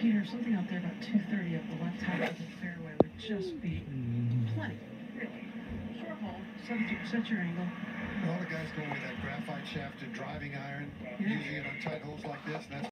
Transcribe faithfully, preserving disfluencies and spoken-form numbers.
Peter, something out there about two thirty up the left half of the fairway would just be plenty, really. Short hole, set, set your angle. All the guys go with that graphite shafted driving iron, Yeah. using it on tight holes like this, and that's